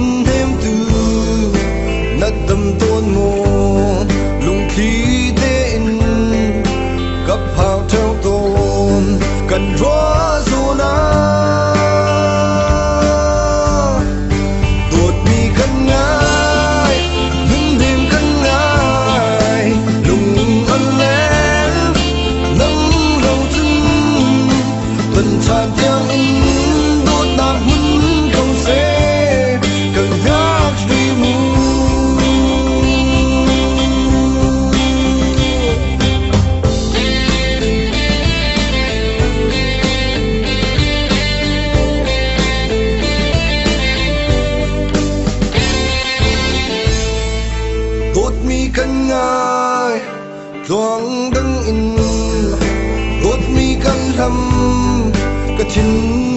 thêm từ nát tâm tôn mô lùng khí tên cấp hào theo tôn cần róa dù na tuột mi cân ngái những đêm cân ngái lùng ân lén nâng đầu chân tuần tràn tiếng in đốt nát mứn không xế cần gác vì mù tốt mi cân ngài doang đăng in tốt mi cân thầm cả chín